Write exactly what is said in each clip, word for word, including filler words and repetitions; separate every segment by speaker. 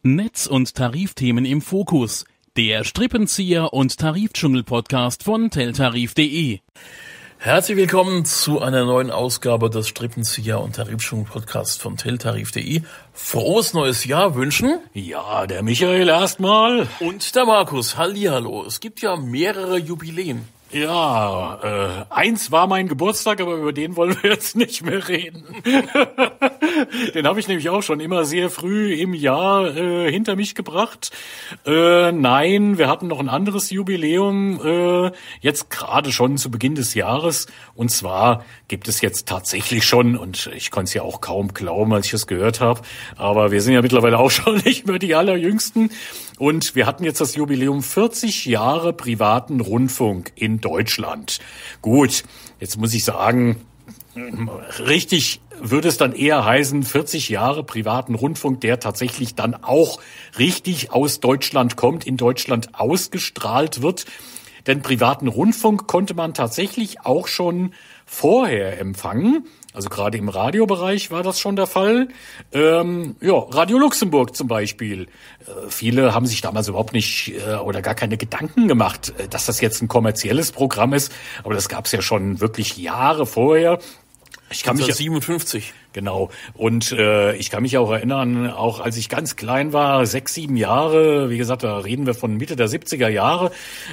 Speaker 1: Netz- und Tarifthemen im Fokus. Der Strippenzieher und Tarifdschungel-Podcast von teltarif punkt de.
Speaker 2: Herzlich willkommen zu einer neuen Ausgabe des Strippenzieher und Tarifdschungel-Podcasts von teltarif punkt de. Frohes neues Jahr wünschen.
Speaker 3: Ja, der Michael erstmal.
Speaker 2: Und der Markus. Hallihallo. Es gibt ja mehrere Jubiläen.
Speaker 3: Ja, äh, eins war mein Geburtstag, aber über den wollen wir jetzt nicht mehr reden. Den habe ich nämlich auch schon immer sehr früh im Jahr äh, hinter mich gebracht. Äh, nein, wir hatten noch ein anderes Jubiläum, äh, jetzt gerade schon zu Beginn des Jahres. Und zwar gibt es jetzt tatsächlich schon, und ich konnte es ja auch kaum glauben, als ich es gehört habe, aber wir sind ja mittlerweile auch schon nicht mehr die Allerjüngsten. Und wir hatten jetzt das Jubiläum vierzig Jahre privaten Rundfunk in Deutschland. Gut, jetzt muss ich sagen, richtig würde es dann eher heißen, vierzig Jahre privaten Rundfunk, der tatsächlich dann auch richtig aus Deutschland kommt, in Deutschland ausgestrahlt wird. Denn privaten Rundfunk konnte man tatsächlich auch schon vorher empfangen. Also gerade im Radiobereich war das schon der Fall. Ähm, ja, Radio Luxemburg zum Beispiel. Äh, viele haben sich damals überhaupt nicht äh, oder gar keine Gedanken gemacht, äh, dass das jetzt ein kommerzielles Programm ist. Aber das gab es ja schon wirklich Jahre vorher. Ich kann mich
Speaker 2: neunzehnhundertsiebenundfünfzig.
Speaker 3: Genau. Und äh, ich kann mich auch erinnern, auch als ich ganz klein war, sechs, sieben Jahre, wie gesagt, da reden wir von Mitte der siebziger Jahre,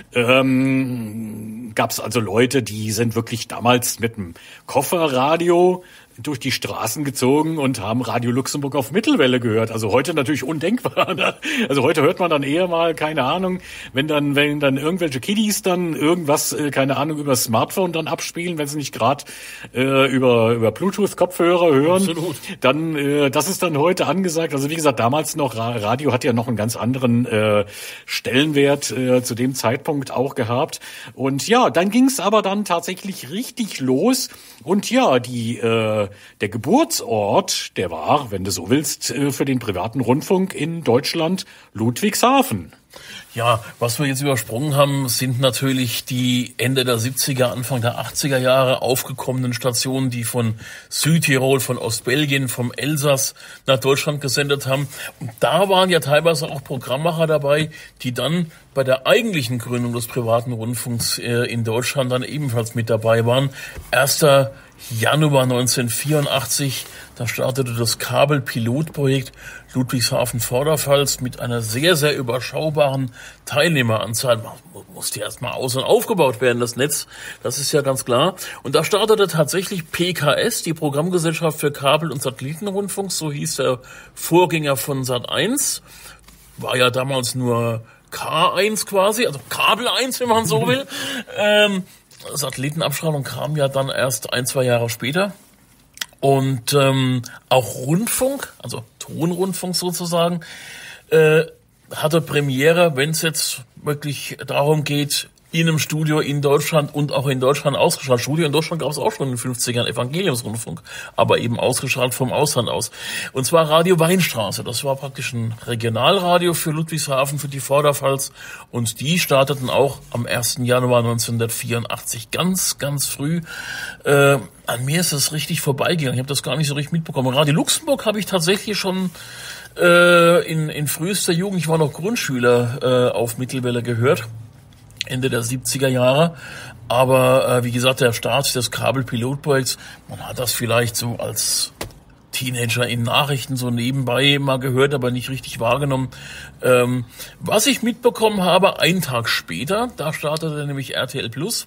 Speaker 3: ähm, gab es also Leute, die sind wirklich damals mit dem Kofferradio durch die Straßen gezogen und haben Radio Luxemburg auf Mittelwelle gehört. Also heute natürlich undenkbar. Ne? Also heute hört man dann eher mal, keine Ahnung, wenn dann wenn dann irgendwelche Kiddies dann irgendwas, äh, keine Ahnung, über das Smartphone dann abspielen, wenn sie nicht gerade äh, über über Bluetooth-Kopfhörer hören,
Speaker 2: Absolut.
Speaker 3: dann äh, das ist dann heute angesagt. Also wie gesagt, damals noch, Radio hat ja noch einen ganz anderen äh, Stellenwert äh, zu dem Zeitpunkt auch gehabt. Und ja, dann ging es aber dann tatsächlich richtig los. Und ja, die äh, der Geburtsort, der war, wenn du so willst, äh, für den privaten Rundfunk in Deutschland Ludwigshafen.
Speaker 2: Ja, was wir jetzt übersprungen haben, sind natürlich die Ende der siebziger, Anfang der achtziger Jahre aufgekommenen Stationen, die von Südtirol, von Ostbelgien, vom Elsass nach Deutschland gesendet haben. Und da waren ja teilweise auch Programmmacher dabei, die dann bei der eigentlichen Gründung des privaten Rundfunks äh, in Deutschland dann ebenfalls mit dabei waren. erster Januar neunzehnhundertvierundachtzig, da startete das Kabelpilotprojekt Ludwigshafen-Vorderpfalz mit einer sehr, sehr überschaubaren Teilnehmeranzahl. Man musste erstmal aus- und aufgebaut werden, das Netz, das ist ja ganz klar. Und da startete tatsächlich P K S, die Programmgesellschaft für Kabel- und Satellitenrundfunk, so hieß der Vorgänger von Sat eins, war ja damals nur K eins quasi, also Kabel eins, wenn man so will. ähm, Satellitenabstrahlung kam ja dann erst ein, zwei Jahre später. Und ähm, auch Rundfunk, also Tonrundfunk sozusagen, äh, hatte Premiere, wenn es jetzt wirklich darum geht, in einem Studio in Deutschland und auch in Deutschland ausgestrahlt. Studio in Deutschland gab es auch schon in den fünfzigern, Evangeliumsrundfunk, aber eben ausgestrahlt vom Ausland aus. Und zwar Radio Weinstraße, das war praktisch ein Regionalradio für Ludwigshafen, für die Vorderpfalz. Und die starteten auch am ersten Januar neunzehnhundertvierundachtzig, ganz, ganz früh. Äh, an mir ist es richtig vorbeigegangen, ich habe das gar nicht so richtig mitbekommen. Radio Luxemburg habe ich tatsächlich schon äh, in, in frühester Jugend, ich war noch Grundschüler, äh, auf Mittelwelle gehört. Ende der siebziger Jahre, aber äh, wie gesagt, der Start des Kabelpilotprojekts, man hat das vielleicht so als Teenager in Nachrichten so nebenbei mal gehört, aber nicht richtig wahrgenommen. Ähm, was ich mitbekommen habe, einen Tag später, da startete nämlich R T L Plus,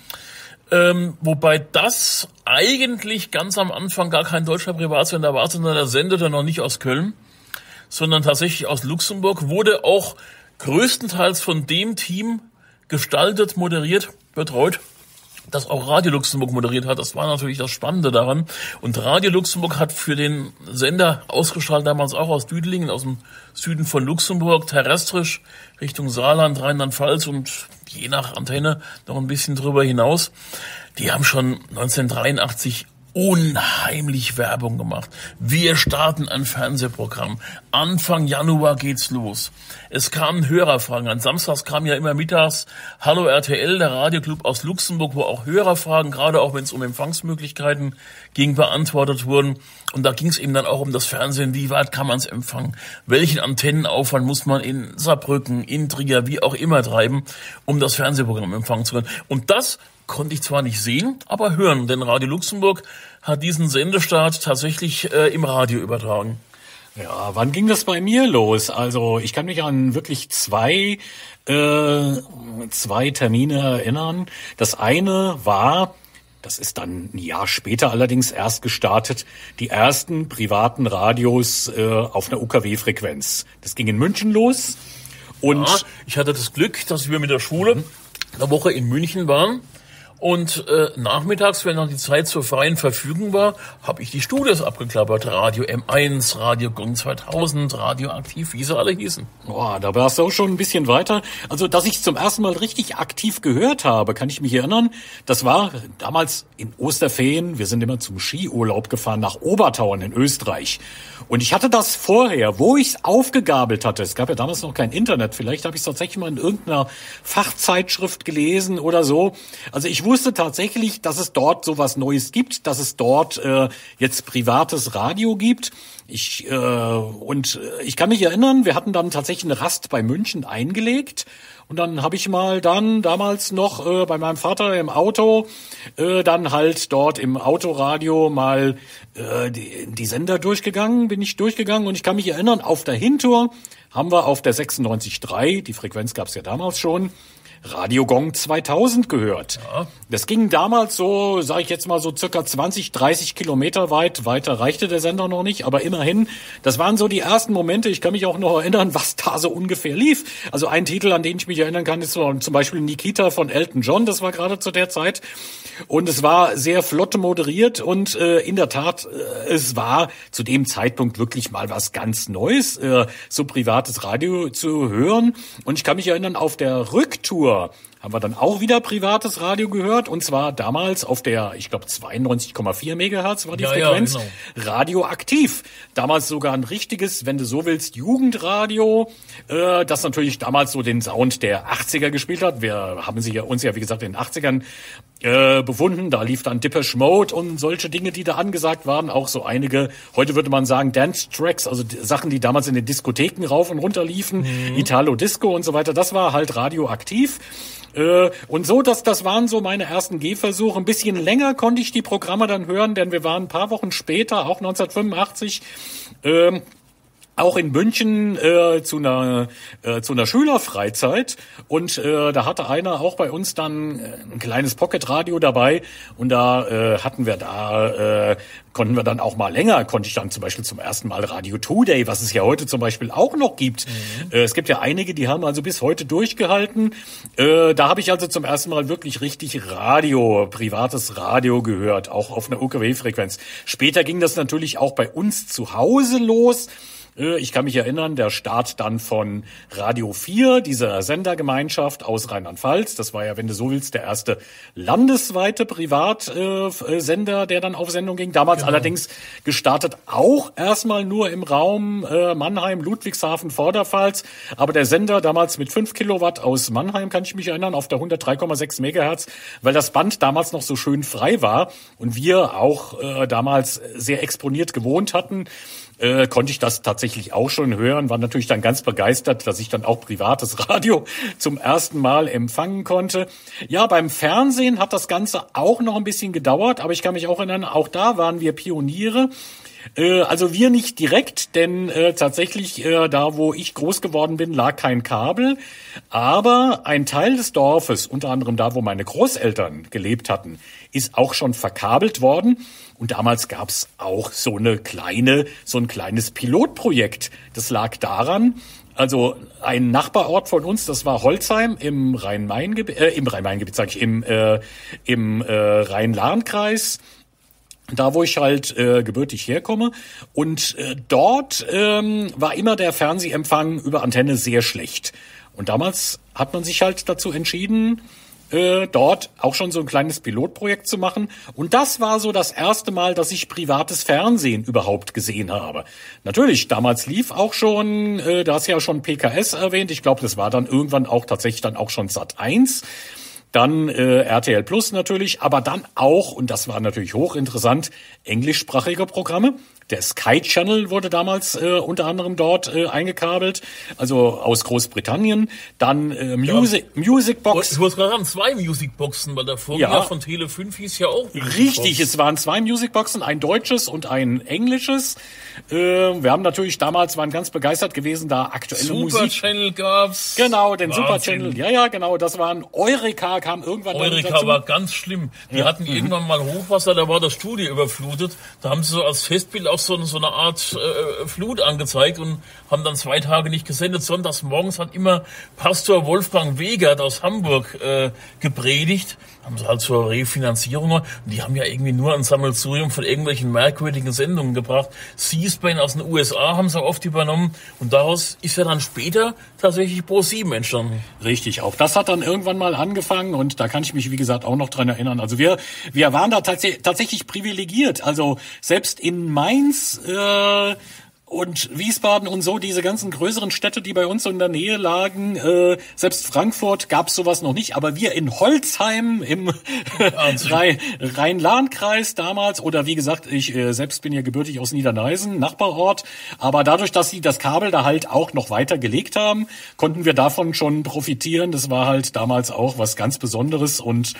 Speaker 2: ähm, wobei das eigentlich ganz am Anfang gar kein deutscher Privatsender war, sondern der sendete noch nicht aus Köln, sondern tatsächlich aus Luxemburg, wurde auch größtenteils von dem Team gestaltet, moderiert, betreut, das auch Radio Luxemburg moderiert hat. Das war natürlich das Spannende daran. Und Radio Luxemburg hat für den Sender ausgestrahlt, damals auch aus Düdelingen, aus dem Süden von Luxemburg, terrestrisch Richtung Saarland, Rheinland-Pfalz und je nach Antenne noch ein bisschen drüber hinaus. Die haben schon neunzehnhundertdreiundachtzig unheimlich Werbung gemacht. Wir starten ein Fernsehprogramm. Anfang Januar geht's los. Es kamen Hörerfragen an. Samstags kam ja immer mittags Hallo R T L, der Radioclub aus Luxemburg, wo auch Hörerfragen, gerade auch wenn es um Empfangsmöglichkeiten ging, beantwortet wurden. Und da ging es eben dann auch um das Fernsehen. Wie weit kann man es empfangen? Welchen Antennenaufwand muss man in Saarbrücken, in Trier, wie auch immer treiben, um das Fernsehprogramm empfangen zu können? Und das konnte ich zwar nicht sehen, aber hören, denn Radio Luxemburg hat diesen Sendestart tatsächlich äh, im Radio übertragen.
Speaker 3: Ja, wann ging das bei mir los? Also ich kann mich an wirklich zwei äh, zwei Termine erinnern. Das eine war, das ist dann ein Jahr später allerdings erst gestartet, die ersten privaten Radios äh, auf einer U K W-Frequenz. Das ging in München los. Und
Speaker 2: ja, ich hatte das Glück, dass wir mit der Schule mhm. eine Woche in München waren. Und äh, nachmittags, wenn dann die Zeit zur freien Verfügung war, habe ich die Studios abgeklappert. Radio M eins, Radio Gong zweitausend, Radio Aktiv, wie sie alle hießen.
Speaker 3: Boah, da warst du auch schon ein bisschen weiter. Also, dass ich zum ersten Mal richtig aktiv gehört habe, kann ich mich erinnern. Das war damals in Osterferien. Wir sind immer zum Skiurlaub gefahren nach Obertauern in Österreich. Und ich hatte das vorher, wo ich es aufgegabelt hatte. Es gab ja damals noch kein Internet. Vielleicht habe ich es tatsächlich mal in irgendeiner Fachzeitschrift gelesen oder so. Also ich wusste tatsächlich, dass es dort sowas Neues gibt, dass es dort äh, jetzt privates Radio gibt. Ich äh, und ich kann mich erinnern, wir hatten dann tatsächlich eine Rast bei München eingelegt. Und dann habe ich mal dann damals noch äh, bei meinem Vater im Auto äh, dann halt dort im Autoradio mal äh, die, die Sender durchgegangen, bin ich durchgegangen. Und ich kann mich erinnern, auf der Hintour haben wir auf der sechsundneunzig Komma drei, die Frequenz gab es ja damals schon, Radio Gong zweitausend gehört. Ja. Das ging damals so, sage ich jetzt mal so circa zwanzig, dreißig Kilometer weit. Weiter reichte der Sender noch nicht, aber immerhin, das waren so die ersten Momente. Ich kann mich auch noch erinnern, was da so ungefähr lief. Also ein Titel, an den ich mich erinnern kann, ist so, zum Beispiel Nikita von Elton John. Das war gerade zu der Zeit. Und es war sehr flott moderiert und äh, in der Tat, äh, es war zu dem Zeitpunkt wirklich mal was ganz Neues, äh, so privates Radio zu hören. Und ich kann mich erinnern, auf der Rücktour haben wir dann auch wieder privates Radio gehört, und zwar damals auf der, ich glaube, zweiundneunzig Komma vier Megahertz war die ja, Frequenz, ja, genau. Radioaktiv. Damals sogar ein richtiges, wenn du so willst, Jugendradio, äh, das natürlich damals so den Sound der achtziger gespielt hat. Wir haben sie ja, uns ja, wie gesagt, in den achtzigern äh, befunden. Da lief dann Depeche Mode und solche Dinge, die da angesagt waren. Auch so einige, heute würde man sagen, Dance-Tracks, also die Sachen, die damals in den Diskotheken rauf und runter liefen, mhm. Italo-Disco und so weiter. Das war halt radioaktiv. Äh, und so, dass das waren so meine ersten Gehversuche. Ein bisschen länger konnte ich die Programme dann hören, denn wir waren ein paar Wochen später, auch neunzehnhundertfünfundachtzig, äh, auch in München äh, zu einer äh, zu einer Schülerfreizeit, und äh, da hatte einer auch bei uns dann äh, ein kleines Pocketradio dabei, und da äh, hatten wir da äh, konnten wir dann auch mal länger, konnte ich dann zum Beispiel zum ersten Mal Radio Today, was es ja heute zum Beispiel auch noch gibt. Mhm. Äh, es gibt ja einige, die haben also bis heute durchgehalten. Äh, da habe ich also zum ersten Mal wirklich richtig Radio, privates Radio gehört, auch auf einer U K W-Frequenz. Später ging das natürlich auch bei uns zu Hause los. Ich kann mich erinnern, der Start dann von Radio vier, dieser Sendergemeinschaft aus Rheinland-Pfalz. Das war ja, wenn du so willst, der erste landesweite Privatsender, der dann auf Sendung ging. Damals genau. Allerdings gestartet auch erstmal nur im Raum Mannheim, Ludwigshafen, Vorderpfalz. Aber der Sender damals mit fünf Kilowatt aus Mannheim, kann ich mich erinnern, auf der hundertdrei Komma sechs Megahertz, weil das Band damals noch so schön frei war und wir auch äh, damals sehr exponiert gewohnt hatten. Äh, konnte ich das tatsächlich auch schon hören, war natürlich dann ganz begeistert, dass ich dann auch privates Radio zum ersten Mal empfangen konnte. Ja, beim Fernsehen hat das Ganze auch noch ein bisschen gedauert, aber ich kann mich auch erinnern, auch da waren wir Pioniere. Äh, also wir nicht direkt, denn äh, tatsächlich äh, da, wo ich groß geworden bin, lag kein Kabel, aber ein Teil des Dorfes, unter anderem da, wo meine Großeltern gelebt hatten, ist auch schon verkabelt worden. Und damals gab's auch so eine kleine, so ein kleines Pilotprojekt. Das lag daran, also ein Nachbarort von uns, das war Holzheim im Rhein-Main-Gebiet, äh, im Rhein-Main-Gebiet sage ich, im äh, im äh, Rhein-Lahn-Kreis. Da, wo ich halt äh, gebürtig herkomme. Und äh, dort ähm, war immer der Fernsehempfang über Antenne sehr schlecht. Und damals hat man sich halt dazu entschieden, äh, dort auch schon so ein kleines Pilotprojekt zu machen. Und das war so das erste Mal, dass ich privates Fernsehen überhaupt gesehen habe. Natürlich, damals lief auch schon, äh, da hast du ja schon P K S erwähnt, ich glaube, das war dann irgendwann auch tatsächlich dann auch schon Sat eins. Dann äh, R T L Plus natürlich, aber dann auch, und das war natürlich hochinteressant, englischsprachige Programme. Der Sky Channel wurde damals äh, unter anderem dort äh, eingekabelt, also aus Großbritannien. Dann äh, Music, ja. Music Box.
Speaker 2: Du hast gerade an zwei Music Boxen, weil der Vorgänger ja. von Tele fünf hieß ja auch Music
Speaker 3: Richtig,
Speaker 2: Box.
Speaker 3: Es waren zwei Music Boxen, ein deutsches und ein englisches. Äh, wir haben natürlich damals, waren ganz begeistert gewesen, da aktuelle
Speaker 2: Super
Speaker 3: Musik.
Speaker 2: Super Channel gab's.
Speaker 3: Genau, den
Speaker 2: Wahnsinn.
Speaker 3: Super Channel. Ja, ja, genau, das waren Eureka, kam irgendwann
Speaker 2: Eureka dazu. War ganz schlimm. Die ja. hatten mhm. irgendwann mal Hochwasser, da war das Studio überflutet. Da haben sie so als Festbild auch so, so eine Art äh, Flut angezeigt und haben dann zwei Tage nicht gesendet. Sonntags morgens hat immer Pastor Wolfgang Wegert aus Hamburg äh, gepredigt. Haben sie halt zur Refinanzierung. Und die haben ja irgendwie nur ein Sammelsurium von irgendwelchen merkwürdigen Sendungen gebracht. C-SPAN aus den U S A haben sie oft übernommen. Und daraus ist ja dann später tatsächlich Pro sieben entstanden.
Speaker 3: Richtig, auch das hat dann irgendwann mal angefangen. Und da kann ich mich, wie gesagt, auch noch dran erinnern. Also wir, wir waren da tats- tatsächlich privilegiert. Also selbst in Mainz, äh, und Wiesbaden und so, diese ganzen größeren Städte, die bei uns so in der Nähe lagen, äh, selbst Frankfurt gab's sowas noch nicht, aber wir in Holzheim im Rhein-Lahn-Kreis damals, oder wie gesagt, ich äh, selbst bin ja gebürtig aus Niederneisen, Nachbarort, aber dadurch, dass sie das Kabel da halt auch noch weiter gelegt haben, konnten wir davon schon profitieren. Das war halt damals auch was ganz Besonderes. Und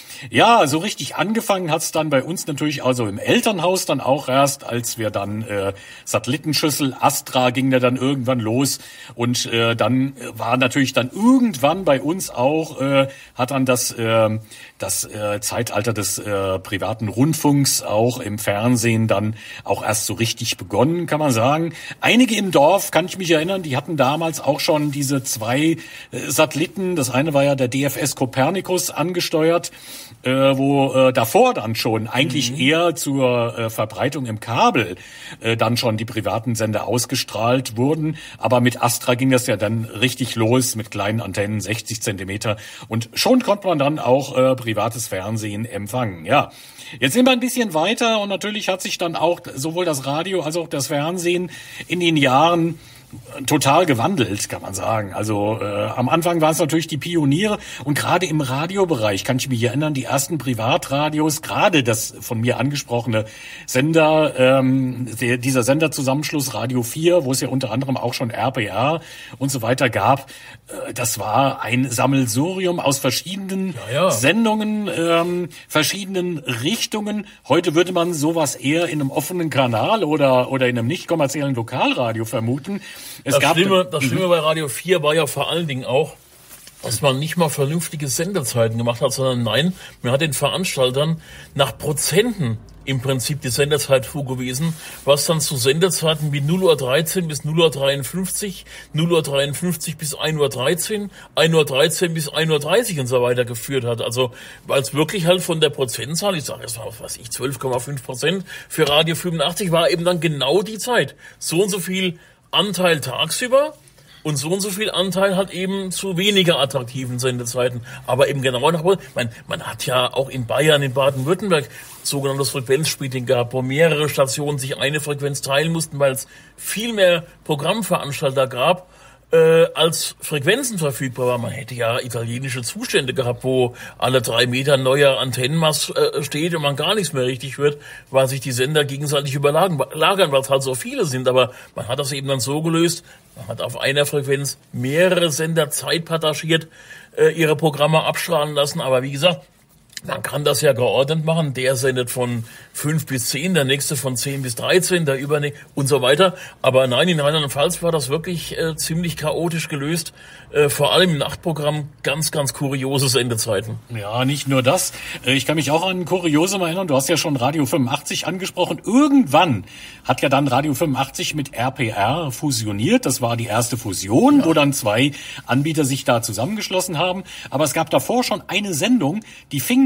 Speaker 3: ja, so richtig angefangen hat's dann bei uns natürlich also im Elternhaus dann auch erst, als wir dann äh, Satellitenschüssel, Astra ging da dann irgendwann los, und äh, dann war natürlich dann irgendwann bei uns auch, äh, hat dann das äh, das äh, Zeitalter des äh, privaten Rundfunks auch im Fernsehen dann auch erst so richtig begonnen, kann man sagen. Einige im Dorf, kann ich mich erinnern, die hatten damals auch schon diese zwei äh, Satelliten, das eine war ja der D F S Copernicus angesteuert, Äh, wo äh, davor dann schon eigentlich mhm. eher zur äh, Verbreitung im Kabel äh, dann schon die privaten Sender ausgestrahlt wurden. Aber mit Astra ging das ja dann richtig los mit kleinen Antennen, sechzig Zentimeter. Und schon konnte man dann auch äh, privates Fernsehen empfangen. Ja, jetzt sind wir ein bisschen weiter, und natürlich hat sich dann auch sowohl das Radio als auch das Fernsehen in den Jahren total gewandelt, kann man sagen. Also äh, am Anfang waren es natürlich die Pioniere, und gerade im Radiobereich kann ich mich erinnern, die ersten Privatradios, gerade das von mir angesprochene Sender, ähm, der, dieser Senderzusammenschluss Radio vier, wo es ja unter anderem auch schon R P R und so weiter gab, äh, das war ein Sammelsurium aus verschiedenen
Speaker 2: ja, ja.
Speaker 3: Sendungen, ähm, verschiedenen Richtungen. Heute würde man sowas eher in einem offenen Kanal oder oder in einem nicht kommerziellen Lokalradio vermuten. Es
Speaker 2: das,
Speaker 3: gab
Speaker 2: Schlimme, das Schlimme bei Radio vier war ja vor allen Dingen auch, dass man nicht mal vernünftige Sendezeiten gemacht hat, sondern nein, man hat den Veranstaltern nach Prozenten im Prinzip die Sendezeit zugewiesen, was dann zu Sendezeiten wie null Uhr dreizehn bis null Uhr dreiundfünfzig, null Uhr dreiundfünfzig bis ein Uhr dreizehn, ein Uhr dreizehn bis ein Uhr dreißig und so weiter geführt hat. Also weil es wirklich halt von der Prozentzahl, ich sage jetzt mal, was weiß ich, zwölf Komma fünf Prozent für Radio fünfundachtzig war eben dann genau die Zeit. So und so viel Anteil tagsüber und so und so viel Anteil hat eben zu weniger attraktiven Sendezeiten. Aber eben genau nach, man, man hat ja auch in Bayern, in Baden-Württemberg sogenanntes Frequenzsplitting gehabt, wo mehrere Stationen sich eine Frequenz teilen mussten, weil es viel mehr Programmveranstalter gab, äh, als Frequenzen verfügbar waren. Man hätte ja italienische Zustände gehabt, wo alle drei Meter neuer Antennenmast äh, steht und man gar nichts mehr richtig hört, weil sich die Sender gegenseitig überlagern, weil es halt so viele sind. Aber man hat das eben dann so gelöst, man hat auf einer Frequenz mehrere Sender zeitpartagiert äh, ihre Programme abstrahlen lassen. Aber wie gesagt, man kann das ja geordnet machen. Der sendet von fünf bis zehn, der nächste von zehn bis dreizehn, der übernächste und so weiter. Aber nein, in Rheinland-Pfalz war das wirklich äh, ziemlich chaotisch gelöst. Äh, vor allem im Nachtprogramm ganz, ganz kuriose Sendezeiten.
Speaker 3: Ja, nicht nur das. Ich kann mich auch an Kuriosum erinnern. Du hast ja schon Radio fünfundachtzig angesprochen. Irgendwann hat ja dann Radio fünfundachtzig mit R P R fusioniert. Das war die erste Fusion, ja, wo dann zwei Anbieter sich da zusammengeschlossen haben. Aber es gab davor schon eine Sendung, die fing noch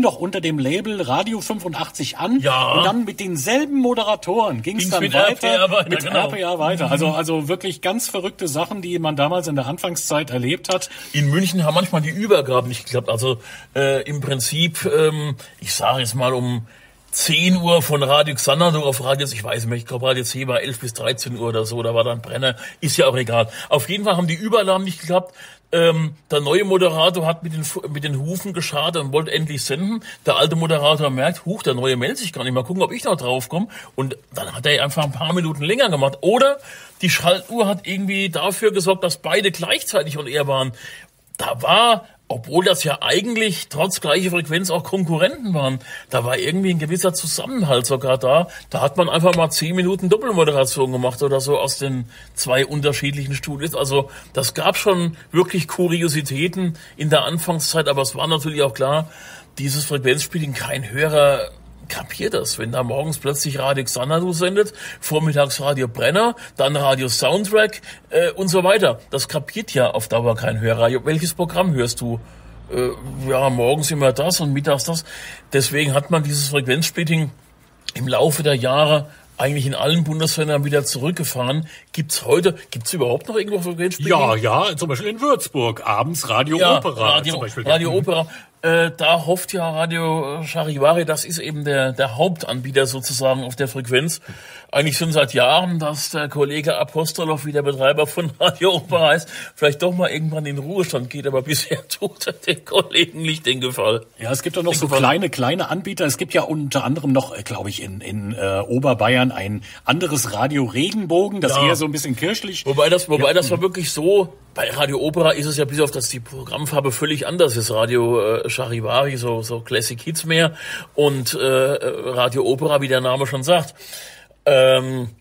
Speaker 3: doch unter dem Label Radio fünfundachtzig an.
Speaker 2: Ja.
Speaker 3: Und dann mit denselben Moderatoren ging es dann
Speaker 2: mit
Speaker 3: weiter.
Speaker 2: R P R weiter,
Speaker 3: mit
Speaker 2: genau.
Speaker 3: R P R weiter. Also, also wirklich ganz verrückte Sachen, die man damals in der Anfangszeit erlebt hat.
Speaker 2: In München haben manchmal die Übergaben nicht geklappt. Also äh, im Prinzip, ähm, ich sage jetzt mal um zehn Uhr von Radio Xanadu auf Radio, ich weiß nicht, ich glaube Radio C war elf bis dreizehn Uhr oder so, da war dann Brenner, ist ja auch egal. Auf jeden Fall haben die Übernahmen nicht geklappt. Ähm, der neue Moderator hat mit den mit den Hufen geschart und wollte endlich senden. Der alte Moderator merkt, huch, der neue meldet sich gar nicht. Mal gucken, ob ich noch draufkomme. Und dann hat er einfach ein paar Minuten länger gemacht. Oder die Schaltuhr hat irgendwie dafür gesorgt, dass beide gleichzeitig on air waren. Da war, obwohl das ja eigentlich trotz gleicher Frequenz auch Konkurrenten waren, da war irgendwie ein gewisser Zusammenhalt sogar da. Da hat man einfach mal zehn Minuten Doppelmoderation gemacht oder so aus den zwei unterschiedlichen Studios. Also das gab schon wirklich Kuriositäten in der Anfangszeit, aber es war natürlich auch klar, dieses Frequenzspielen kein Hörer kapiert das, wenn da morgens plötzlich Radio Xanadu sendet, vormittags Radio Brenner, dann Radio Soundtrack äh, und so weiter. Das kapiert ja auf Dauer kein Hörer. Welches Programm hörst du? Äh, ja, morgens immer das und mittags das. Deswegen hat man dieses Frequenzsplitting im Laufe der Jahre eigentlich in allen Bundesländern wieder zurückgefahren. Gibt's heute, gibt's überhaupt noch irgendwo Frequenzsplitting?
Speaker 3: Ja, ja, zum Beispiel in Würzburg, abends Radio
Speaker 2: ja,
Speaker 3: Opera.
Speaker 2: Radio,
Speaker 3: zum Beispiel.
Speaker 2: Radio Opera. Äh, da hofft ja Radio Charivari, das ist eben der, der Hauptanbieter sozusagen auf der Frequenz. Eigentlich schon seit Jahren, dass der Kollege Apostolov, wie der Betreiber von Radio Opera heißt, vielleicht doch mal irgendwann in den Ruhestand geht, aber bisher tut er den Kollegen nicht den Gefallen.
Speaker 3: Ja, es gibt doch noch
Speaker 2: Den
Speaker 3: so
Speaker 2: Gefallen.
Speaker 3: kleine, kleine Anbieter. Es gibt ja unter anderem noch, glaube ich, in, in äh, Oberbayern ein anderes Radio Regenbogen, das
Speaker 2: Ja.
Speaker 3: eher so ein bisschen kirchlich.
Speaker 2: Wobei das, wobei
Speaker 3: Ja.
Speaker 2: das war wirklich so, bei Radio Opera ist es ja bis auf, dass die Programmfarbe völlig anders ist. Radio äh, Charivari, so, so Classic Hits mehr und äh, Radio Opera, wie der Name schon sagt. Ähm,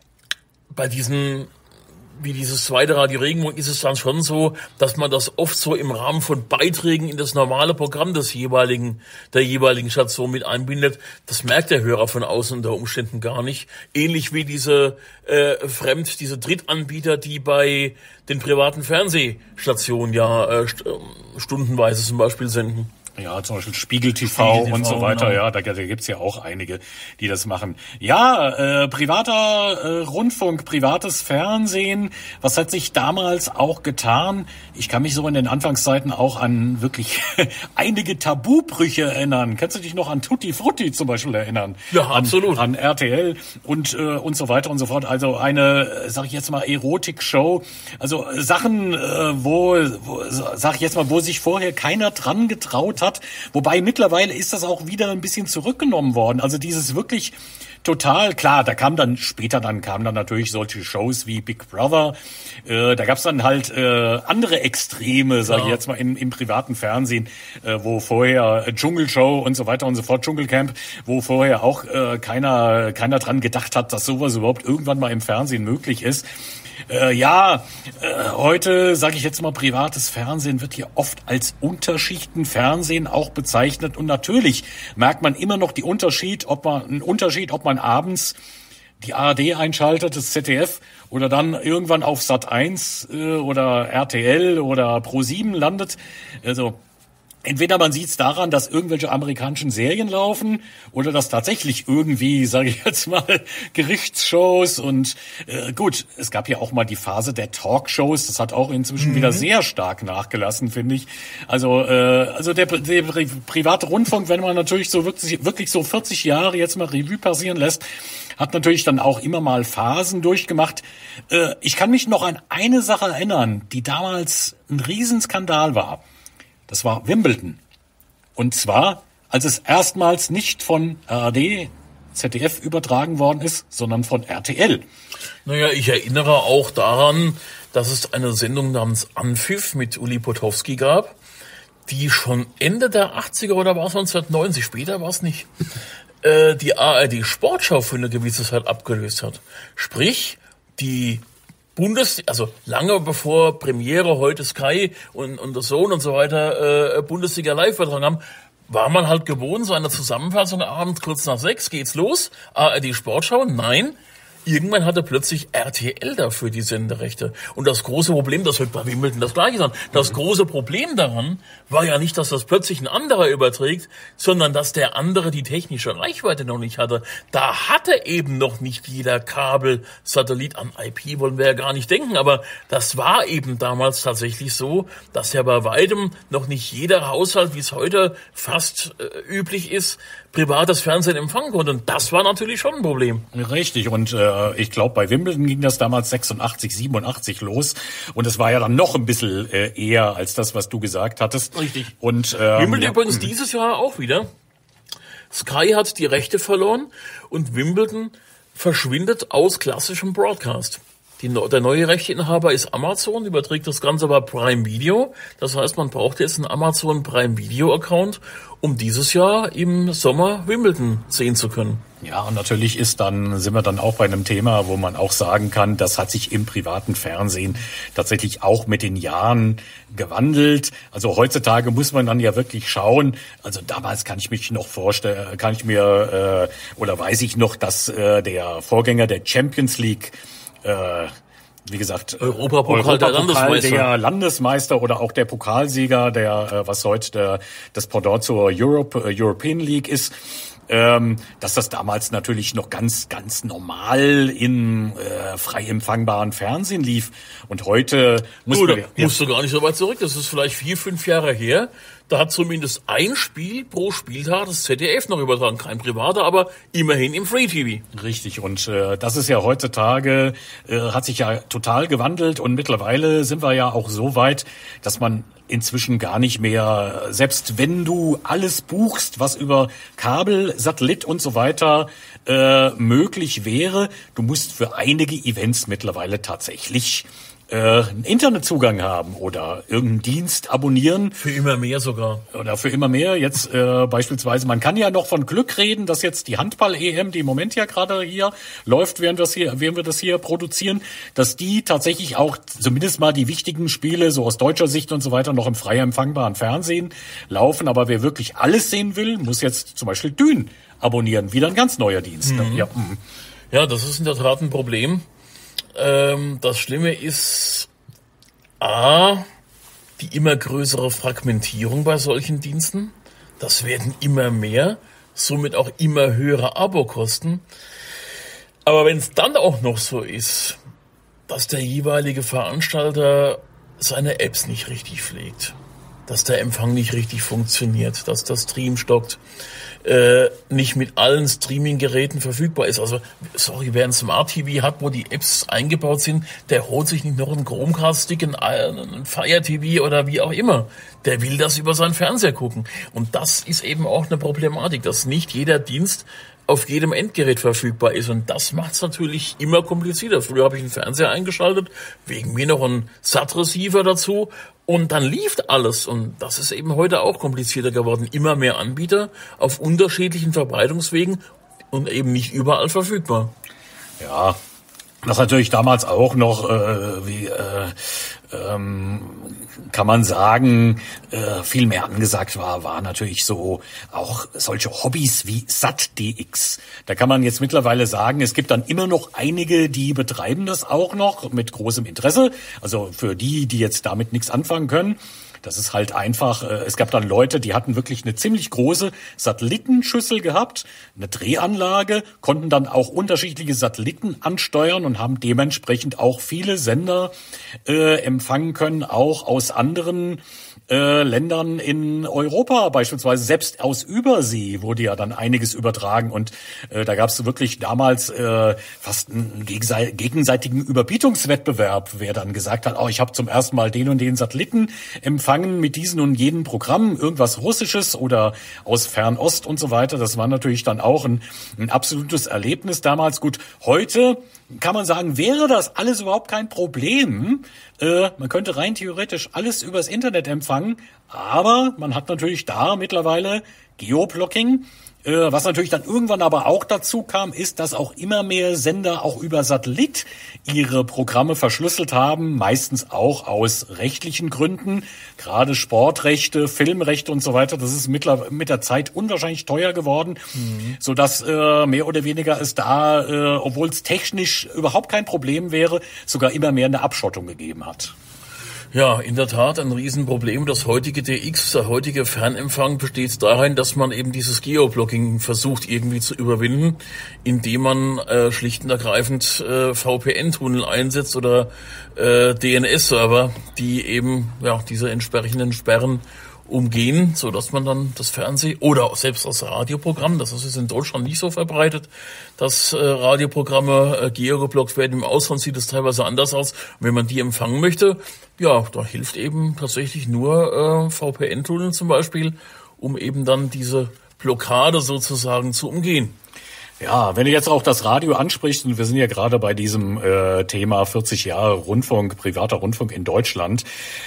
Speaker 2: bei diesen, wie dieses zweite Radio Regenbogen ist es dann schon so, dass man das oft so im Rahmen von Beiträgen in das normale Programm des jeweiligen, der jeweiligen Station mit einbindet. Das merkt der Hörer von außen unter Umständen gar nicht. Ähnlich wie diese äh, Fremd, diese Drittanbieter, die bei den privaten Fernsehstationen ja äh, st- stundenweise zum Beispiel senden.
Speaker 3: Ja, zum Beispiel Spiegel T V,
Speaker 2: Spiegel T V
Speaker 3: und so weiter.
Speaker 2: genau.
Speaker 3: Ja, da, da gibt's ja auch einige, die das machen. Ja, äh, privater äh, Rundfunk, privates Fernsehen. Was hat sich damals auch getan? Ich kann mich so in den Anfangszeiten auch an wirklich einige Tabubrüche erinnern. Kannst du dich noch an Tutti Frutti zum Beispiel erinnern?
Speaker 2: Ja,
Speaker 3: an,
Speaker 2: absolut.
Speaker 3: An R T L und äh, und so weiter und so fort. Also eine, äh, sag ich jetzt mal, Erotik-Show. Also äh, Sachen, äh, wo, wo, sag ich jetzt mal, wo sich vorher keiner dran getraut hat. Wobei mittlerweile ist das auch wieder ein bisschen zurückgenommen worden. Also dieses wirklich total, klar, da kam dann, später dann kamen dann natürlich solche Shows wie Big Brother. Äh, da gab's dann halt äh, andere Extreme, sag ich
Speaker 2: Ja.
Speaker 3: jetzt mal, im, im privaten Fernsehen, äh, wo vorher äh, Dschungelshow und so weiter und so fort, Dschungelcamp, wo vorher auch äh, keiner, keiner dran gedacht hat, dass sowas überhaupt irgendwann mal im Fernsehen möglich ist. Äh, ja, äh, heute, sage ich jetzt mal, privates Fernsehen wird hier oft als Unterschichtenfernsehen auch bezeichnet. Und natürlich merkt man immer noch die Unterschied, ob man einen Unterschied, ob man abends die A R D einschaltet, das Z D F, oder dann irgendwann auf Sat eins äh, oder R T L oder Pro sieben landet. Also entweder man sieht es daran, dass irgendwelche amerikanischen Serien laufen oder dass tatsächlich irgendwie, sage ich jetzt mal, Gerichtsshows und äh, gut, es gab ja auch mal die Phase der Talkshows, das hat auch inzwischen mhm. wieder sehr stark nachgelassen, finde ich. Also äh, also der, der private Rundfunk, wenn man natürlich so wirklich, wirklich so vierzig Jahre jetzt mal Revue passieren lässt, hat natürlich dann auch immer mal Phasen durchgemacht. Äh, ich kann mich noch an eine Sache erinnern, die damals ein Riesenskandal war. Das war Wimbledon. Und zwar, als es erstmals nicht von A R D, Z D F übertragen worden ist, sondern von R T L.
Speaker 2: Naja, ich erinnere auch daran, dass es eine Sendung namens Anpfiff mit Uli Potowski gab, die schon Ende der achtziger oder war es neunzehnhundertneunzig, später war es nicht, äh, die A R D Sportschau für eine gewisse Zeit abgelöst hat. Sprich, die Bundes, also lange bevor Premiere, heute Sky und, und The Zone und so weiter äh, Bundesliga live übertragen haben, war man halt gewohnt, so eine Zusammenfassung abends kurz nach sechs geht's los, A R D Sportschau, nein, irgendwann hatte plötzlich R T L dafür die Senderechte. Und das große Problem, das wird bei Wimbledon das Gleiche sein, das große Problem daran war ja nicht, dass das plötzlich ein anderer überträgt, sondern dass der andere die technische Reichweite noch nicht hatte. Da hatte eben noch nicht jeder Kabel, Satellit, an I P wollen wir ja gar nicht denken, aber das war eben damals tatsächlich so, dass ja bei weitem noch nicht jeder Haushalt, wie es heute fast äh, üblich ist, privates Fernsehen empfangen konnte. Und das war natürlich schon ein Problem.
Speaker 3: Richtig. Und äh, ich glaube, bei Wimbledon ging das damals sechsundachtzig, siebenundachtzig los. Und es war ja dann noch ein bisschen äh, eher als das, was du gesagt hattest.
Speaker 2: Richtig.
Speaker 3: Und ähm,
Speaker 2: Wimbledon
Speaker 3: ja.
Speaker 2: übrigens dieses Jahr auch wieder. Sky hat die Rechte verloren und Wimbledon verschwindet aus klassischem Broadcast. Die, der neue Rechteinhaber ist Amazon, überträgt das Ganze bei Prime Video. Das heißt, man braucht jetzt einen Amazon Prime Video Account, um dieses Jahr im Sommer Wimbledon sehen zu können.
Speaker 3: Ja, und natürlich ist dann, sind wir dann auch bei einem Thema, wo man auch sagen kann, das hat sich im privaten Fernsehen tatsächlich auch mit den Jahren gewandelt. Also heutzutage muss man dann ja wirklich schauen. Also damals kann ich mich noch vorstellen, kann ich mir, äh, oder weiß ich noch, dass äh, der Vorgänger der Champions League, äh, wie gesagt,
Speaker 2: Europapokal,
Speaker 3: Europapokal
Speaker 2: der Landesmeister.
Speaker 3: der Landesmeister oder auch der Pokalsieger, der äh, was heute der, das Pendant zur Europe, äh, European League ist, ähm, dass das damals natürlich noch ganz, ganz normal in äh, frei empfangbaren Fernsehen lief. Und heute muss
Speaker 2: du,
Speaker 3: man...
Speaker 2: da
Speaker 3: Ja,
Speaker 2: musst du gar nicht so weit zurück. Das ist vielleicht vier, fünf Jahre her. Da hat zumindest ein Spiel pro Spieltag das Z D F noch übertragen. Kein privater, aber immerhin im Free T V.
Speaker 3: richtig. Und äh, das ist ja heutzutage, äh, hat sich ja total gewandelt. Und mittlerweile sind wir ja auch so weit, dass man inzwischen gar nicht mehr, selbst wenn du alles buchst, was über Kabel, Satellit und so weiter äh, möglich wäre, du musst für einige Events mittlerweile tatsächlich äh, einen Internetzugang haben oder irgendeinen Dienst abonnieren.
Speaker 2: Für immer mehr sogar.
Speaker 3: Oder für immer mehr. Jetzt äh, beispielsweise, man kann ja noch von Glück reden, dass jetzt die Handball-E M, die im Moment ja gerade hier läuft, während, das hier, während wir das hier produzieren, dass die tatsächlich auch zumindest mal die wichtigen Spiele, so aus deutscher Sicht und so weiter, noch im frei empfangbaren Fernsehen laufen. Aber wer wirklich alles sehen will, muss jetzt zum Beispiel Dün abonnieren. Wieder ein ganz neuer Dienst.
Speaker 2: Mhm.
Speaker 3: Ja, mm.
Speaker 2: ja, das ist in der Tat ein Problem. Ähm, das Schlimme ist A, die immer größere Fragmentierung bei solchen Diensten. Das werden immer mehr, somit auch immer höhere Abokosten. Aber wenn es dann auch noch so ist, dass der jeweilige Veranstalter seine Apps nicht richtig pflegt, dass der Empfang nicht richtig funktioniert, dass der Stream stockt, äh, nicht mit allen Streaming-Geräten verfügbar ist. Also, sorry, wer ein Smart T V hat, wo die Apps eingebaut sind, der holt sich nicht noch einen Chromecast-Stick, einen, einen Fire T V oder wie auch immer. Der will das über seinen Fernseher gucken. Und das ist eben auch eine Problematik, dass nicht jeder Dienst auf jedem Endgerät verfügbar ist. Und das macht es natürlich immer komplizierter. Früher habe ich einen Fernseher eingeschaltet, wegen mir noch einen S A T-Receiver dazu und dann lief alles. Und das ist eben heute auch komplizierter geworden. Immer mehr Anbieter auf unterschiedlichen Verbreitungswegen und eben nicht überall verfügbar.
Speaker 3: Ja, das natürlich damals auch noch, äh, wie äh, ähm, kann man sagen, äh, viel mehr angesagt war, war natürlich so auch solche Hobbys wie S A T D X. Da kann man jetzt mittlerweile sagen, es gibt dann immer noch einige, die betreiben das auch noch mit großem Interesse. Also für die, die jetzt damit nichts anfangen können. Das ist halt einfach, äh, es gab dann Leute, die hatten wirklich eine ziemlich große Satellitenschüssel gehabt, eine Drehanlage, konnten dann auch unterschiedliche Satelliten ansteuern und haben dementsprechend auch viele Sender äh, empfangen können, auch aus anderen äh, Ländern in Europa, beispielsweise selbst aus Übersee wurde ja dann einiges übertragen und äh, da gab es wirklich damals äh, fast einen gegenseitigen Überbietungswettbewerb, wer dann gesagt hat, oh, ich habe zum ersten Mal den und den Satelliten empfangen mit diesen und jenen Programmen, irgendwas Russisches oder aus Fernost und so weiter. Das war natürlich dann auch ein, ein absolutes Erlebnis damals. Gut, heute kann man sagen, wäre das alles überhaupt kein Problem. Äh, man könnte rein theoretisch alles übers Internet empfangen, aber man hat natürlich da mittlerweile Geoblocking Äh, was natürlich dann irgendwann aber auch dazu kam, ist, dass auch immer mehr Sender auch über Satellit ihre Programme verschlüsselt haben, meistens auch aus rechtlichen Gründen, gerade Sportrechte, Filmrechte und so weiter. Das ist mittler, mit der Zeit unwahrscheinlich teuer geworden, mhm. sodass äh, mehr oder weniger es da, äh, obwohl es technisch überhaupt kein Problem wäre, sogar immer mehr eine Abschottung gegeben hat.
Speaker 2: Ja, in der Tat ein Riesenproblem. Das heutige D X, der heutige Fernempfang besteht darin, dass man eben dieses Geoblocking versucht irgendwie zu überwinden, indem man äh, schlicht und ergreifend äh, V P N-Tunnel einsetzt oder äh, D N S-Server, die eben ja diese entsprechenden Sperren umgehen, so dass man dann das Fernseh oder auch selbst das Radioprogramm, das ist in Deutschland nicht so verbreitet, dass äh, Radioprogramme äh, geogeblockt werden. Im Ausland sieht es teilweise anders aus. Und wenn man die empfangen möchte, ja, da hilft eben tatsächlich nur äh, V P N-Tunnel zum Beispiel, um eben dann diese Blockade sozusagen zu umgehen.
Speaker 3: Ja, wenn du jetzt auch das Radio ansprichst, und wir sind ja gerade bei diesem äh, Thema vierzig Jahre Rundfunk, privater Rundfunk in Deutschland.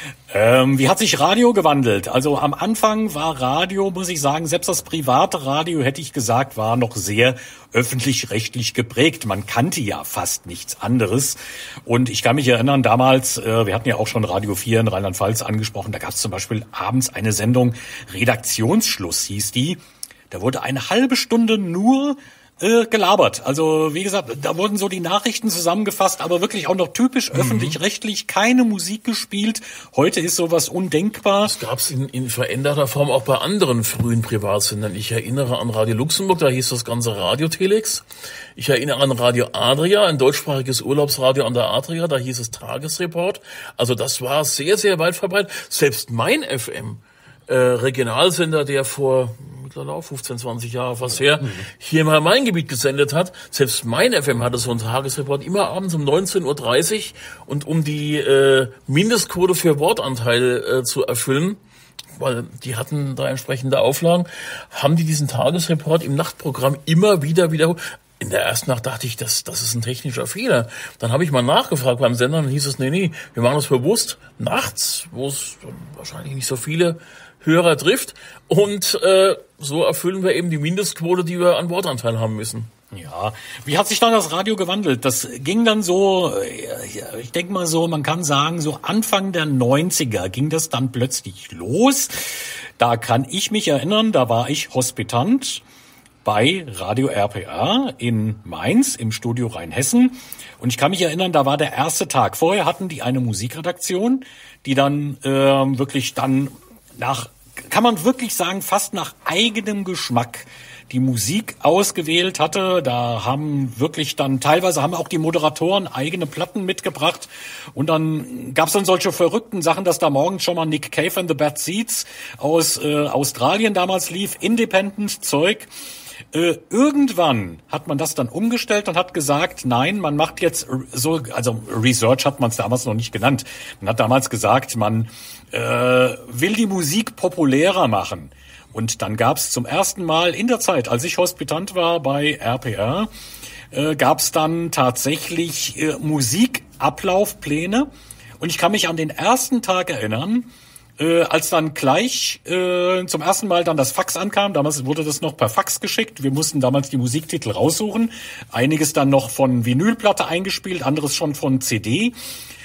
Speaker 3: Ähm, wie hat sich Radio gewandelt? Also am Anfang war Radio, muss ich sagen, selbst das private Radio, hätte ich gesagt, war noch sehr öffentlich-rechtlich geprägt. Man kannte ja fast nichts anderes. Und ich kann mich erinnern, damals, äh, wir hatten ja auch schon Radio vier in Rheinland-Pfalz angesprochen, da gab es zum Beispiel abends eine Sendung, Redaktionsschluss hieß die. Da wurde eine halbe Stunde nur Äh, gelabert. Also wie gesagt, da wurden so die Nachrichten zusammengefasst, aber wirklich auch noch typisch mhm. öffentlich-rechtlich, keine Musik gespielt. Heute ist sowas undenkbar.
Speaker 2: Das gab es in, in veränderter Form auch bei anderen frühen Privatsendern. Ich erinnere an Radio Luxemburg, da hieß das ganze Radio Telex. Ich erinnere an Radio Adria, ein deutschsprachiges Urlaubsradio an der Adria, da hieß es Tagesreport. Also das war sehr, sehr weit verbreitet. Selbst mein F M, äh, Regionalsender, der vor auch fünfzehn, zwanzig Jahre fast her, hier im Rhein-Main-Gebiet gesendet hat. Selbst mein F M hatte so einen Tagesreport immer abends um neunzehn Uhr dreißig und um die äh, Mindestquote für Wortanteil äh, zu erfüllen, weil die hatten da entsprechende Auflagen, haben die diesen Tagesreport im Nachtprogramm immer wieder wiederholt. In der ersten Nacht dachte ich, das, das ist ein technischer Fehler. Dann habe ich mal nachgefragt beim Sender, dann hieß es, nee, nee, wir machen das bewusst nachts, wo es wahrscheinlich nicht so viele Hörer trifft. Und äh, so erfüllen wir eben die Mindestquote, die wir an Wortanteil haben müssen.
Speaker 3: Ja, wie hat sich dann das Radio gewandelt? Das ging dann so, ich denke mal so, man kann sagen, so Anfang der neunziger ging das dann plötzlich los. Da kann ich mich erinnern, da war ich Hospitant bei Radio R P R in Mainz im Studio Rheinhessen. Und ich kann mich erinnern, da war der erste Tag. Vorher hatten die eine Musikredaktion, die dann äh, wirklich dann nach, kann man wirklich sagen, fast nach eigenem Geschmack die Musik ausgewählt hatte. Da haben wirklich dann, teilweise haben auch die Moderatoren eigene Platten mitgebracht. Und dann gab's dann solche verrückten Sachen, dass da morgens schon mal Nick Cave and the Bad Seeds aus äh, Australien damals lief, Independent-Zeug. Äh, irgendwann hat man das dann umgestellt und hat gesagt, nein, man macht jetzt so, also Research hat man es damals noch nicht genannt. Man hat damals gesagt, man äh, will die Musik populärer machen. Und dann gab es zum ersten Mal in der Zeit, als ich Hospitant war bei R P R, äh, gab es dann tatsächlich äh, Musikablaufpläne. Und ich kann mich an den ersten Tag erinnern, Äh, als dann gleich äh, zum ersten Mal dann das Fax ankam, damals wurde das noch per Fax geschickt, wir mussten damals die Musiktitel raussuchen, einiges dann noch von Vinylplatte eingespielt, anderes schon von C D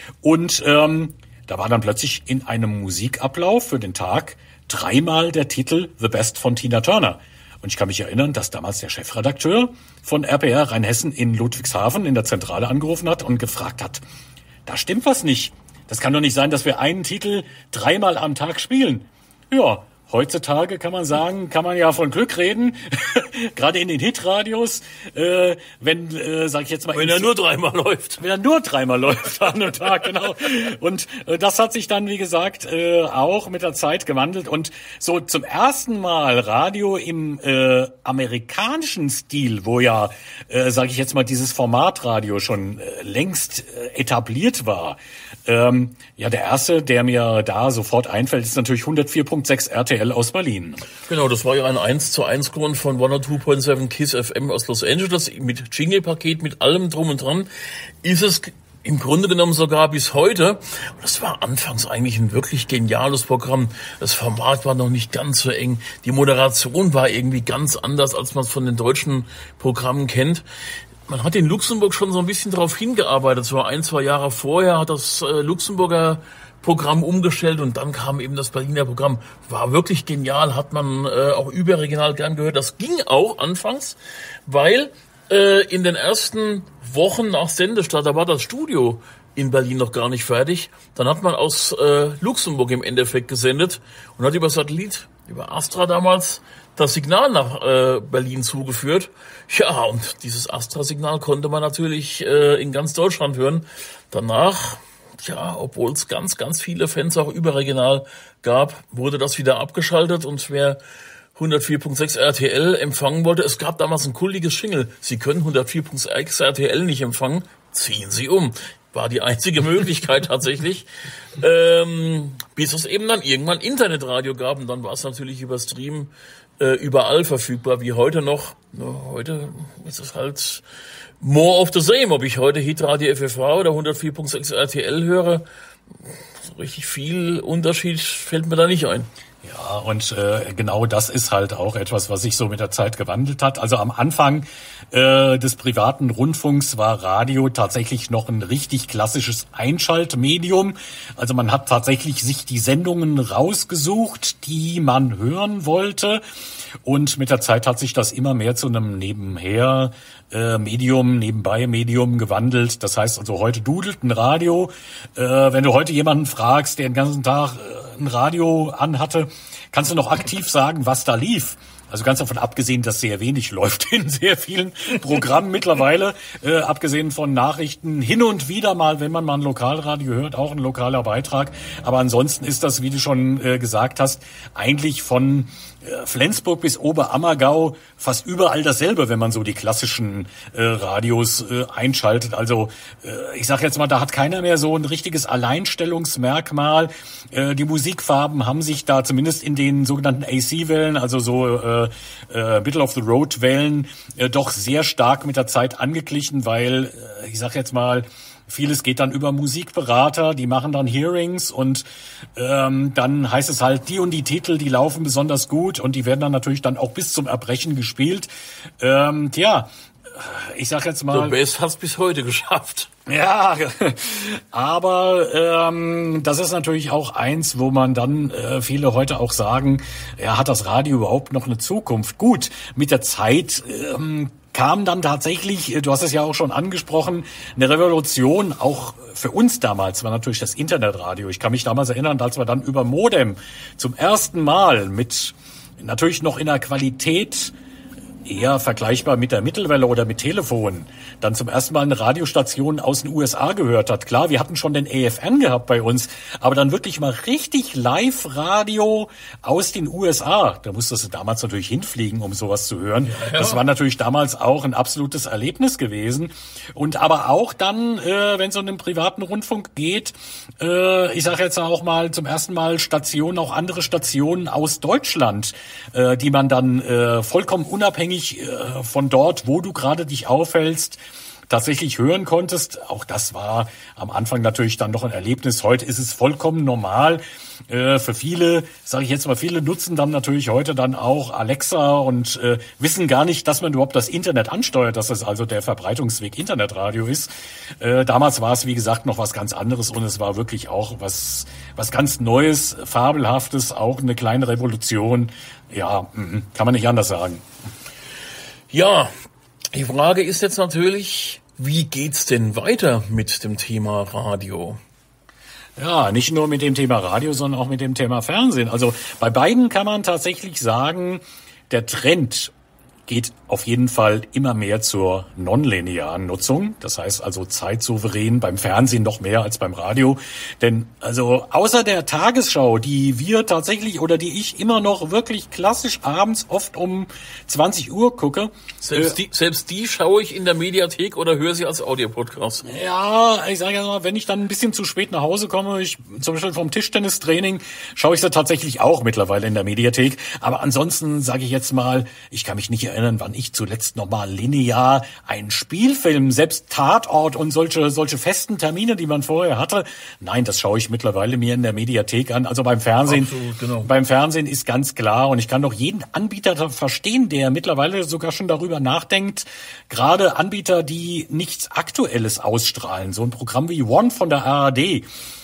Speaker 3: und ähm, da war dann plötzlich in einem Musikablauf für den Tag dreimal der Titel The Best von Tina Turner. Und ich kann mich erinnern, dass damals der Chefredakteur von R P R Rheinhessen in Ludwigshafen in der Zentrale angerufen hat und gefragt hat, da stimmt was nicht. Das kann doch nicht sein, dass wir einen Titel dreimal am Tag spielen. Ja, heutzutage kann man sagen, kann man ja von Glück reden, gerade in den Hitradios, äh, wenn, äh, sag ich jetzt mal...
Speaker 2: Wenn er nur dreimal läuft.
Speaker 3: Wenn er nur dreimal läuft an einem Tag, genau. Und äh, das hat sich dann, wie gesagt, äh, auch mit der Zeit gewandelt. Und so zum ersten Mal Radio im äh, amerikanischen Stil, wo ja, äh, sage ich jetzt mal, dieses Formatradio schon äh, längst äh, etabliert war. Ähm, ja, der erste, der mir da sofort einfällt, ist natürlich hundertvier Komma sechs R T L aus Berlin.
Speaker 2: Genau, das war ja ein eins zu eins Grund von hundertzwei Komma sieben KISS F M aus Los Angeles mit Jingle-Paket, mit allem drum und dran. Ist es Im Grunde genommen sogar bis heute. Und das war anfangs eigentlich ein wirklich geniales Programm. Das Format war noch nicht ganz so eng. Die Moderation war irgendwie ganz anders, als man es von den deutschen Programmen kennt. Man hat in Luxemburg schon so ein bisschen darauf hingearbeitet. So ein, zwei Jahre vorher hat das äh, Luxemburger Programm umgestellt und dann kam eben das Berliner Programm. War wirklich genial, hat man äh, auch überregional gern gehört. Das ging auch anfangs, weil äh, in den ersten Wochen nach Sendestart, da war das Studio in Berlin noch gar nicht fertig. Dann hat man aus äh, Luxemburg im Endeffekt gesendet und hat über Satellit, über Astra damals, das Signal nach äh, Berlin zugeführt. Ja, und dieses Astra-Signal konnte man natürlich äh, in ganz Deutschland hören. Danach, ja, obwohl es ganz, ganz viele Fans auch überregional gab, wurde das wieder abgeschaltet. Und wer hundertvier Komma sechs R T L empfangen wollte, es gab damals ein kultiges Jingle. Sie können hundertvier Komma sechs R T L nicht empfangen, ziehen Sie um. War die einzige Möglichkeit tatsächlich, ähm, bis es eben dann irgendwann Internetradio gab. Und dann war es natürlich über Stream äh, überall verfügbar, wie heute noch. Nur heute ist es halt more of the same. Ob ich heute Hitradio F F H oder hundertvier Komma sechs R T L höre, so richtig viel Unterschied fällt mir da nicht ein.
Speaker 3: Ja, und äh, genau das ist halt auch etwas, was sich so mit der Zeit gewandelt hat. Also am Anfang äh, des privaten Rundfunks war Radio tatsächlich noch ein richtig klassisches Einschaltmedium. Also man hat tatsächlich sich die Sendungen rausgesucht, die man hören wollte. Und mit der Zeit hat sich das immer mehr zu einem Nebenher äh, Medium, nebenbei Medium gewandelt. Das heißt also, heute dudelt ein Radio. Äh, wenn du heute jemanden fragst, der den ganzen Tag äh, ein Radio anhatte, kannst du noch aktiv sagen, was da lief. Also ganz davon abgesehen, dass sehr wenig läuft in sehr vielen Programmen mittlerweile, äh, abgesehen von Nachrichten, hin und wieder mal, wenn man mal ein Lokalradio hört, auch ein lokaler Beitrag. Aber ansonsten ist das, wie du schon äh, gesagt hast, eigentlich von äh, Flensburg bis Oberammergau fast überall dasselbe, wenn man so die klassischen äh, Radios äh, einschaltet. Also äh, ich sage jetzt mal, da hat keiner mehr so ein richtiges Alleinstellungsmerkmal. Äh, die Musikfarben haben sich da zumindest in den sogenannten A C-Wellen, also so äh, Äh, Middle-of-the-Road-Wellen äh, doch sehr stark mit der Zeit angeglichen, weil, äh, ich sag jetzt mal, vieles geht dann über Musikberater, die machen dann Hearings und ähm, dann heißt es halt, die und die Titel, die laufen besonders gut und die werden dann natürlich dann auch bis zum Erbrechen gespielt. Ähm, tja, ich sag jetzt mal...
Speaker 2: So, Best hat's bis heute geschafft.
Speaker 3: Ja, aber ähm, das ist natürlich auch eins, wo man dann äh, viele heute auch sagen, ja, hat das Radio überhaupt noch eine Zukunft? Gut, mit der Zeit ähm, kam dann tatsächlich, du hast es ja auch schon angesprochen, eine Revolution, auch für uns damals war natürlich das Internetradio. Ich kann mich damals erinnern, als wir dann über Modem zum ersten Mal mit natürlich noch in der Qualität eher vergleichbar mit der Mittelwelle oder mit Telefon, dann zum ersten Mal eine Radiostation aus den U S A gehört hat. Klar, wir hatten schon den A F N gehabt bei uns, aber dann wirklich mal richtig Live-Radio aus den U S A. Da musstest du damals natürlich hinfliegen, um sowas zu hören. Ja, ja. Das war natürlich damals auch ein absolutes Erlebnis gewesen. Und aber auch dann, äh, wenn es um den privaten Rundfunk geht, äh, ich sage jetzt auch mal zum ersten Mal Stationen, auch andere Stationen aus Deutschland, äh, die man dann äh, vollkommen unabhängig von dort, wo du gerade dich aufhältst, tatsächlich hören konntest. Auch das war am Anfang natürlich dann noch ein Erlebnis. Heute ist es vollkommen normal. Äh, für viele, sage ich jetzt mal, viele nutzen dann natürlich heute dann auch Alexa und äh, wissen gar nicht, dass man überhaupt das Internet ansteuert, dass es also der Verbreitungsweg Internetradio ist. Äh, damals war es, wie gesagt, noch was ganz anderes und es war wirklich auch was, was ganz Neues, Fabelhaftes, auch eine kleine Revolution. Ja, kann man nicht anders sagen.
Speaker 2: Ja, die Frage ist jetzt natürlich, wie geht's denn weiter mit dem Thema Radio?
Speaker 3: Ja, nicht nur mit dem Thema Radio, sondern auch mit dem Thema Fernsehen. Also bei beiden kann man tatsächlich sagen, der Trend geht auf jeden Fall immer mehr zur nonlinearen Nutzung. Das heißt also zeitsouverän, beim Fernsehen noch mehr als beim Radio. Denn also außer der Tagesschau, die wir tatsächlich oder die ich immer noch wirklich klassisch abends oft um zwanzig Uhr gucke.
Speaker 2: Selbst, äh, die, selbst die schaue ich in der Mediathek oder höre sie als Audiopodcast.
Speaker 3: Ja, ich sage ja mal, wenn ich dann ein bisschen zu spät nach Hause komme, ich zum Beispiel vom Tischtennistraining, schaue ich sie tatsächlich auch mittlerweile in der Mediathek. Aber ansonsten sage ich jetzt mal, ich kann mich nicht erinnern, erinnern, wann ich zuletzt nochmal linear einen Spielfilm, selbst Tatort und solche solche festen Termine, die man vorher hatte. Nein, das schaue ich mittlerweile mir in der Mediathek an. Also beim Fernsehen,
Speaker 2: Absolut, genau.
Speaker 3: beim Fernsehen ist ganz klar, und ich kann doch jeden Anbieter verstehen, der mittlerweile sogar schon darüber nachdenkt, gerade Anbieter, die nichts Aktuelles ausstrahlen, so ein Programm wie One von der A R D,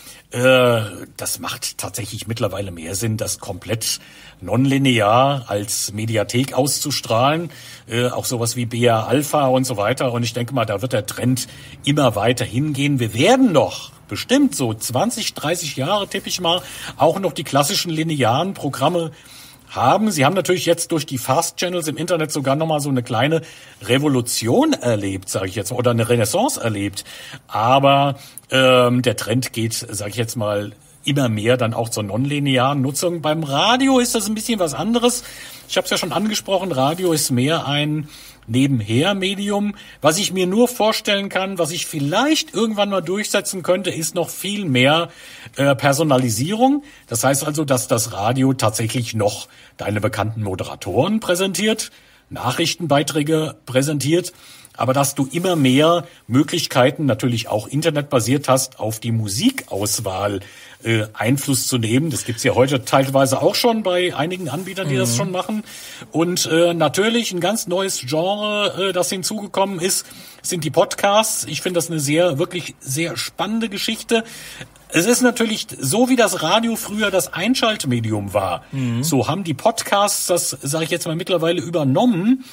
Speaker 3: äh, das macht tatsächlich mittlerweile mehr Sinn, das komplett nonlinear als Mediathek auszustrahlen, äh, auch sowas wie B R Alpha und so weiter. Und ich denke mal, da wird der Trend immer weiter hingehen. Wir werden noch bestimmt so zwanzig, dreißig Jahre, tippe ich mal, auch noch die klassischen linearen Programme haben. Sie haben natürlich jetzt durch die Fast Channels im Internet sogar nochmal so eine kleine Revolution erlebt, sage ich jetzt, oder eine Renaissance erlebt. Aber ähm, der Trend geht, sage ich jetzt mal, immer mehr dann auch zur nonlinearen Nutzung. Beim Radio ist das ein bisschen was anderes. Ich habe es ja schon angesprochen, Radio ist mehr ein Nebenher-Medium. Was ich mir nur vorstellen kann, was ich vielleicht irgendwann mal durchsetzen könnte, ist noch viel mehr äh, Personalisierung. Das heißt also, dass das Radio tatsächlich noch deine bekannten Moderatoren präsentiert, Nachrichtenbeiträge präsentiert, aber dass du immer mehr Möglichkeiten, natürlich auch internetbasiert hast, auf die Musikauswahl äh, Einfluss zu nehmen. Das gibt's ja heute teilweise auch schon bei einigen Anbietern, die mhm. das schon machen. Und äh, natürlich ein ganz neues Genre, äh, das hinzugekommen ist, sind die Podcasts. Ich finde das eine sehr, wirklich sehr spannende Geschichte. Es ist natürlich so, wie das Radio früher das Einschaltmedium war. Mhm. So haben die Podcasts das, sage ich jetzt mal, mittlerweile übernommen.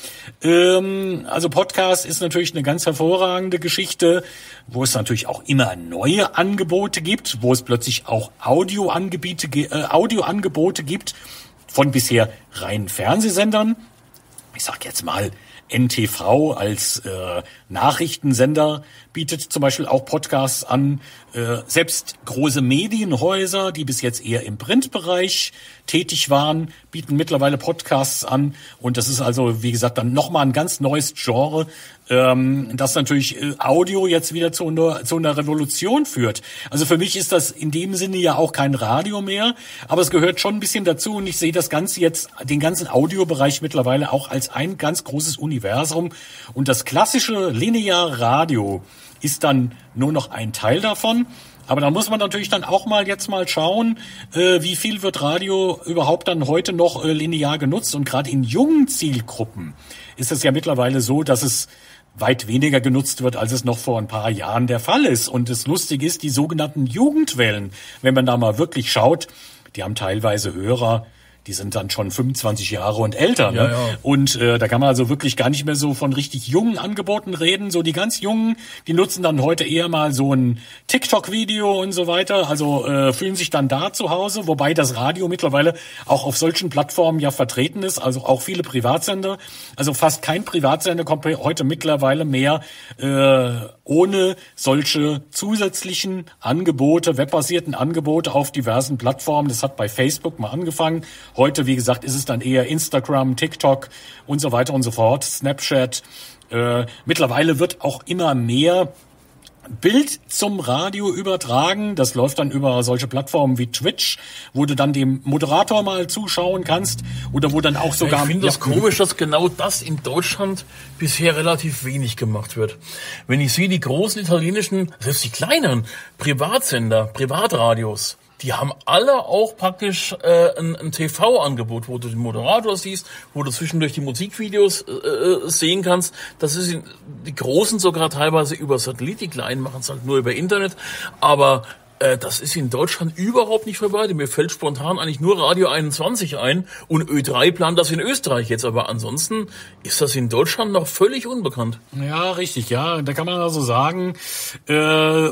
Speaker 3: Ähm, also Podcast ist natürlich eine ganz hervorragende Geschichte, wo es natürlich auch immer neue Angebote gibt, wo es plötzlich auch Audioangebote, äh, Audioangebote gibt von bisher reinen Fernsehsendern. Ich sag jetzt mal, N T V als äh, Nachrichtensender bietet zum Beispiel auch Podcasts an. Äh, selbst große Medienhäuser, die bis jetzt eher im Printbereich tätig waren, bieten mittlerweile Podcasts an. Und das ist also, wie gesagt, dann nochmal ein ganz neues Genre, ähm, das natürlich äh, Audio jetzt wieder zu einer, zu einer Revolution führt. Also für mich ist das in dem Sinne ja auch kein Radio mehr, aber es gehört schon ein bisschen dazu. Und ich sehe das Ganze jetzt, den ganzen Audiobereich mittlerweile auch als ein ganz großes Universum. Und das klassische lineare Radio ist dann nur noch ein Teil davon. Aber da muss man natürlich dann auch mal jetzt mal schauen, äh, wie viel wird Radio überhaupt dann heute noch äh, linear genutzt. Und gerade in jungen Zielgruppen ist es ja mittlerweile so, dass es weit weniger genutzt wird, als es noch vor ein paar Jahren der Fall ist. Und das Lustige ist, die sogenannten Jugendwellen, wenn man da mal wirklich schaut, die haben teilweise Hörer, die sind dann schon fünfundzwanzig Jahre und älter. Ne?
Speaker 2: Ja, ja.
Speaker 3: Und äh, da kann man also wirklich gar nicht mehr so von richtig jungen Angeboten reden. So die ganz Jungen, die nutzen dann heute eher mal so ein TikTok-Video und so weiter. Also äh, fühlen sich dann da zu Hause, wobei das Radio mittlerweile auch auf solchen Plattformen ja vertreten ist. Also auch viele Privatsender. Also fast kein Privatsender kommt heute mittlerweile mehr äh, ohne solche zusätzlichen Angebote, webbasierten Angebote auf diversen Plattformen. Das hat bei Facebook mal angefangen. Heute, wie gesagt, ist es dann eher Instagram, TikTok und so weiter und so fort, Snapchat. Äh, mittlerweile wird auch immer mehr Bild zum Radio übertragen. Das läuft dann über solche Plattformen wie Twitch, wo du dann dem Moderator mal zuschauen kannst oder wo dann auch sogar...
Speaker 2: Ich finde das komisch, dass genau das in Deutschland bisher relativ wenig gemacht wird. Wenn ich sehe, die großen italienischen, selbst die kleineren Privatsender, Privatradios, die haben alle auch praktisch äh, ein, ein T V-Angebot, wo du den Moderator siehst, wo du zwischendurch die Musikvideos äh, sehen kannst. Das ist in, die Großen sogar teilweise über Satellit, die Kleinen machen es halt nur über Internet. Aber äh, das ist in Deutschland überhaupt nicht verbreitet. Mir fällt spontan eigentlich nur Radio einundzwanzig ein und Ö drei plant das in Österreich jetzt. Aber ansonsten ist das in Deutschland noch völlig unbekannt.
Speaker 3: Ja, richtig, ja. Da kann man also sagen, äh,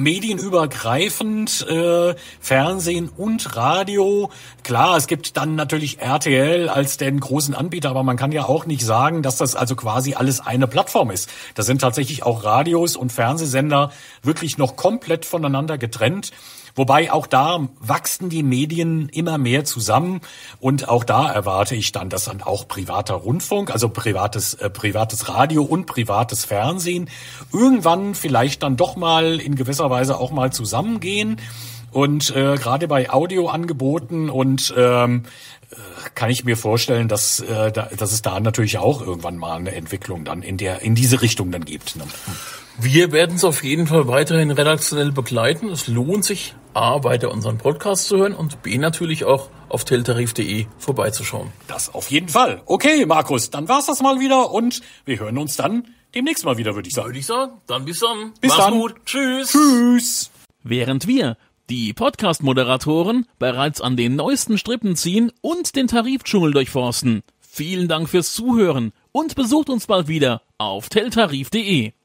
Speaker 3: medienübergreifend, äh, Fernsehen und Radio. Klar, es gibt dann natürlich R T L als den großen Anbieter, aber man kann ja auch nicht sagen, dass das also quasi alles eine Plattform ist. Da sind tatsächlich auch Radios und Fernsehsender wirklich noch komplett voneinander getrennt. Wobei auch da wachsen die Medien immer mehr zusammen und auch da erwarte ich dann, dass dann auch privater Rundfunk, also privates äh, privates Radio und privates Fernsehen irgendwann vielleicht dann doch mal in gewisser Weise auch mal zusammengehen. Und äh, gerade bei Audioangeboten und ähm, kann ich mir vorstellen, dass, äh, da, dass es da natürlich auch irgendwann mal eine Entwicklung dann in der in diese Richtung dann gibt. Ne?
Speaker 2: Wir werden es auf jeden Fall weiterhin redaktionell begleiten. Es lohnt sich, A, weiter unseren Podcast zu hören und B, natürlich auch auf teltarif punkt de vorbeizuschauen.
Speaker 3: Das auf jeden Fall. Okay, Markus, dann war's das mal wieder und wir hören uns dann demnächst mal wieder, würde ich sagen.
Speaker 2: Würde ich sagen. Dann bis dann.
Speaker 3: Bis
Speaker 2: Mach's
Speaker 3: dann.
Speaker 2: gut. Tschüss.
Speaker 3: Tschüss.
Speaker 1: Während wir, die Podcast-Moderatoren, bereits an den neuesten Strippen ziehen und den Tarifdschungel durchforsten. Vielen Dank fürs Zuhören und besucht uns bald wieder auf teltarif punkt de.